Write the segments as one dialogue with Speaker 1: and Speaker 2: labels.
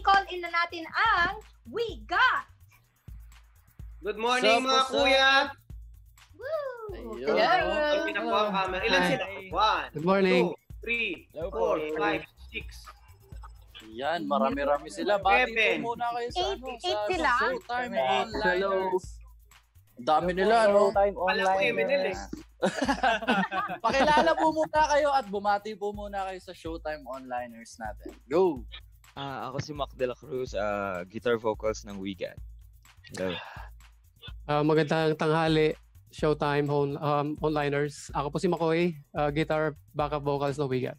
Speaker 1: i-call in na natin ang We Got.
Speaker 2: Good morning mga kuya.
Speaker 1: Woo!
Speaker 2: Ilan sila? 1,
Speaker 3: Good morning.
Speaker 2: 2, 3, 4, 5, 6.
Speaker 4: Yan, marami-rami sila. Bati po muna kayo sa
Speaker 5: sila?
Speaker 4: Showtime Onliners. Dami nila, no?
Speaker 2: Wala ko MNL eh.
Speaker 4: Pakilala po muna kayo at bumati po muna kayo sa Showtime Onliners natin. Go!
Speaker 6: Ako si Mac de la Cruz, guitar vocals ng We Got. Hello.
Speaker 3: Magandang tanghali, Showtime Onliners. Ako po si Makoy, guitar backup vocals ng We Got.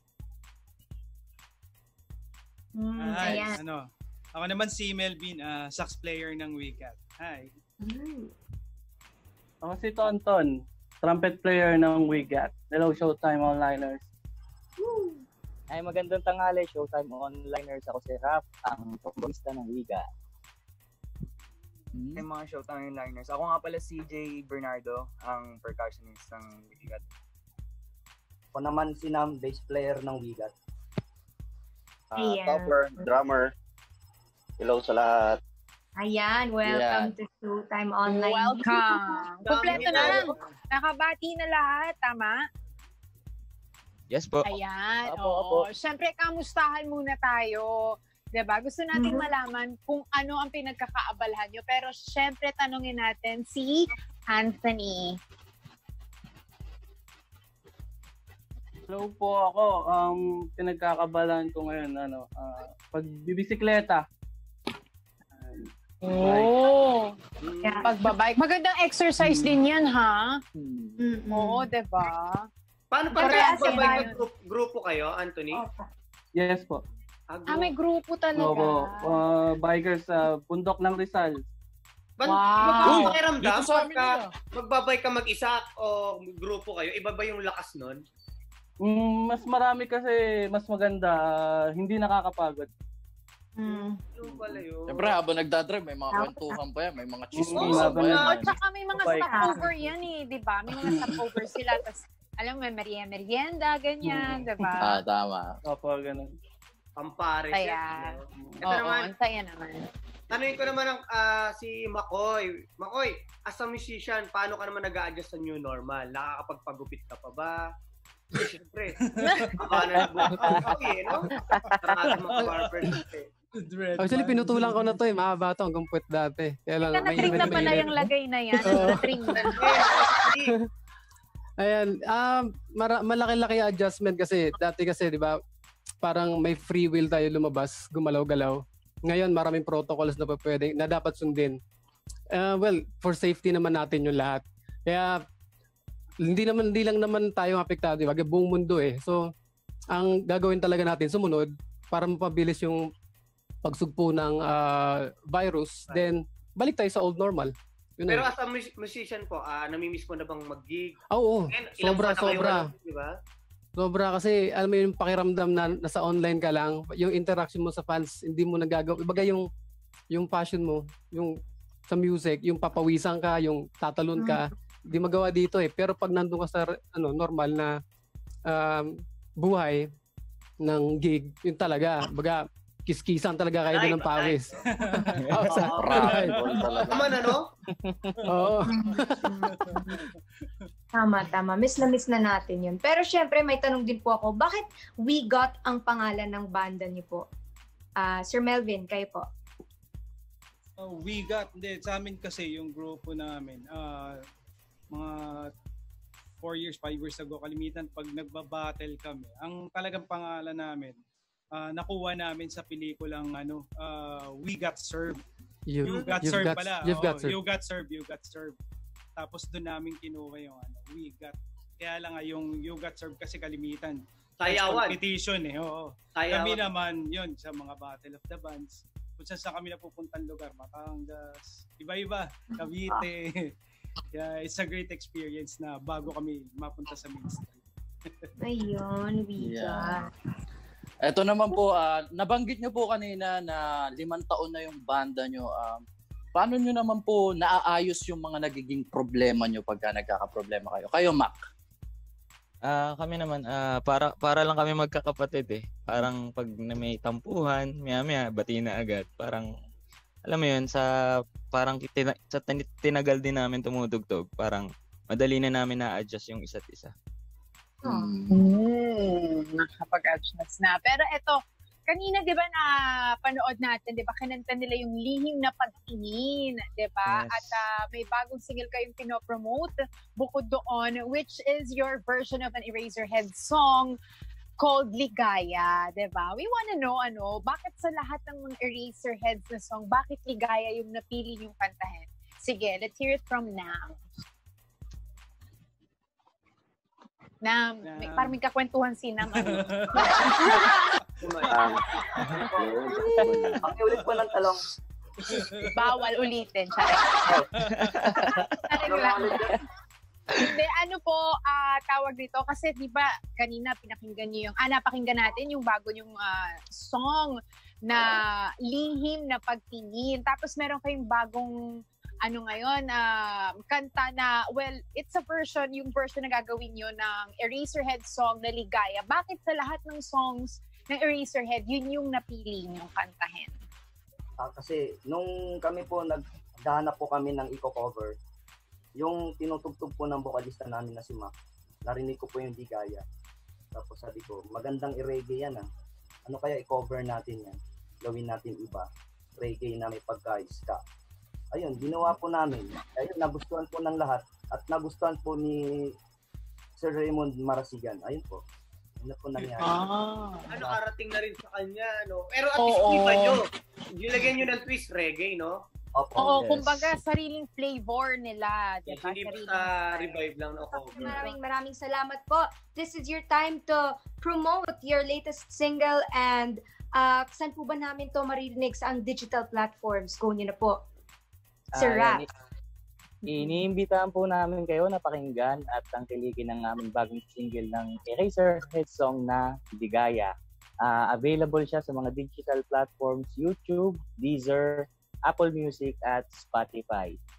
Speaker 7: Hi, ako naman si Melvin, sax player ng We Got. Hi.
Speaker 8: Ako si Tonton, trumpet player ng We Got. Hello, Showtime Onliners.
Speaker 9: Ay, magandang tanghali, Showtime Onliners. Ako si Raf, ang trombonista ng We Got.
Speaker 10: Hey, mga Showtime Onliners. Ako nga pala si J. Bernardo, ang percussionist ng We Got.
Speaker 9: Ako naman si Nam, bass player ng We Got.
Speaker 11: Topper, drummer. Hello sa lahat.
Speaker 1: Ayan, welcome to Showtime Online.
Speaker 5: Welcome. Kompleto na lang. Nakabati na lahat, tama?
Speaker 6: Yes po.
Speaker 5: Ayan. Oo. Siyempre, kamustahan muna tayo. Diba? Gusto nating malaman kung ano ang pinagkakaabalahan nyo. Pero siyempre, tanungin natin si Anthony.
Speaker 8: Hello po ako. Pinagkakabalan ko ngayon, pagbibisikleta.
Speaker 5: Pagbabike. Magandang exercise din yan, ha? Oo, diba?
Speaker 2: Paano pa kayo? Grupo kayo, Anthony?
Speaker 8: Yes po.
Speaker 5: May grupo talaga.
Speaker 8: Oo. Bikers sa bundok ng Rizal.
Speaker 2: Wow! Pakiramdam, magbabay ka mag-isa o grupo kayo, iba ba yung lakas nun?
Speaker 8: Mas marami kasi, mas maganda, hindi nakakapagod.
Speaker 4: Siyempre, habang nagdadrive, may mga kwentuhan pa yan, may mga chismisan pa yan.
Speaker 5: At saka may mga stopover yan eh, di ba? May mga stopover sila, tapos alam mo, may merienda, ganyan, di ba?
Speaker 4: Tama.
Speaker 8: Opo, ganun.
Speaker 2: Pampare siya.
Speaker 5: Ito naman, saya naman.
Speaker 2: Tanungin ko naman si Makoy. Makoy, as a musician, paano ka naman nag-a-adjust sa new normal? Nakakapagpagupit ka pa ba? Siyempre. Paano nag-a-adjust no?
Speaker 3: Actually, pinutulan ko na to mahaba to hanggang puwet dati. Kaya lang,
Speaker 5: na-trim na pala yung lagay na yan. Na-trim na.
Speaker 3: Ayan, malaki-laki adjustment kasi. Dati kasi, di ba, parang may free will tayo lumabas, gumalaw-galaw. Ngayon, maraming protocols na dapat sundin. Well, for safety naman natin yung lahat. Kaya, hindi lang naman tayo apektado, di ba? Buong mundo eh. So, ang gagawin talaga natin, sumunod, para mapabilis yung pagsugpo ng virus, then balik tayo sa old normal.
Speaker 2: Pero as a musician po, namimiss mo na bang mag-gig?
Speaker 3: Oo, sobra.
Speaker 2: Diba?
Speaker 3: Sobra kasi, alam mo yung pakiramdam na nasa online ka lang, yung interaction mo sa fans, hindi mo nagagawa. Ibaga yung passion mo, yung sa music, yung papawisan ka, yung tatalon ka, hindi magawa dito eh. Pero pag nandun ka sa normal na buhay ng gig, yun talaga, baga, kiskisan talaga kayo ng pawis.
Speaker 2: Tama na, no?
Speaker 3: Oo.
Speaker 1: Tama. Miss na natin yun. Pero syempre, may tanong din po ako, bakit We Got ang pangalan ng banda niyo po? Sir Melvin, kayo po.
Speaker 7: We Got, hindi, sa amin kasi yung grupo namin, mga 4 years, 5 years ago, kalimitan pag nagbabattle kami, ang talagang pangalan namin, nakuha namin sa pelikulang We Got Served. You Got Served pala. You Got Served. Tapos doon namin kinuha yung We Got. Kaya lang yung You Got Served kasi kalimitan.
Speaker 2: Sayawan.
Speaker 7: Competition eh. Oo. Kami naman yun sa mga Battle of the Bands. Kung saan kami napupuntang lugar, Batangas, iba-iba, Cavite. Yeah, it's a great experience na bago kami mapunta sa mainstream.
Speaker 1: Ayun, We Got.
Speaker 4: Ito naman po, nabanggit nyo po kanina na 5 taon na yung banda nyo. Paano nyo naman po naaayos yung mga nagiging problema nyo pagka nagkakaproblema kayo? Kayo, Mac?
Speaker 6: Kami naman, para lang kami magkakapatid eh. Parang pag na may tampuhan, maya-maya, bati na agad. Parang, alam mo yun, parang tinagal din namin tumutugtog. Parang, madali na namin na-adjust yung isa't isa.
Speaker 5: Nakapag-adjust na. Pero eto, kanina, di ba, na panood natin, di ba, kinanta nila yung Lihim na Pagtingin, di ba?
Speaker 6: Yes.
Speaker 5: At may bagong single kayong pinopromote bukod doon, which is your version of an Eraserhead song called Ligaya, di ba? We wanna know, bakit sa lahat ng mga Eraserheads na song, bakit Ligaya yung napili yung kantahin? Sige, let's hear it from Nam. Nam, parang may kakwentuhan si Nam.
Speaker 11: Pakiulit po ng talong.
Speaker 5: Bawal ulitin. Hindi, tawag dito kasi di ba kanina pinakinggan niyo napakinggan natin yung bago yung song na Lihim na Pagtingin. Tapos meron kayong bagong ngayon, kanta na, well, it's a version, yung version na gagawin nyo ng Eraserhead song na Ligaya. Bakit sa lahat ng songs ng Eraserhead, yun yung napili nyong kantahin?
Speaker 12: Kasi nung kami po naghahanap po kami ng eco-cover, yung tinutugtog po ng vocalista namin na si Mac, narinig ko po yung Ligaya. Tapos sabi ko, magandang i-reggae yan Ano kaya i-cover natin yan? Gawin natin iba. Reggae na may pagka-ska. Ayun, ginawa po namin. Ayun, nagustuhan po ng lahat. At nagustuhan po ni Sir Raymond Marasigan. Ayun po. Ano po nangyari?
Speaker 2: Arating na rin sa kanya, Pero at least iba nyo. Nilagyan nyo ng twist reggae, no?
Speaker 5: Oo, kumbaga sariling flavor nila. Diba?
Speaker 2: Hindi basta revive lang na cover.
Speaker 1: Maraming salamat po. This is your time to promote your latest single and saan po ba namin to maririnig sa ang digital platforms? Go nyo na po. Sir Rap.
Speaker 9: Iniimbitahan po namin kayo na pakinggan at tangkilikin ng aming bagong single ng Eraserhead song na Ligaya. Available siya sa mga digital platforms, YouTube, Deezer, Apple Music at Spotify.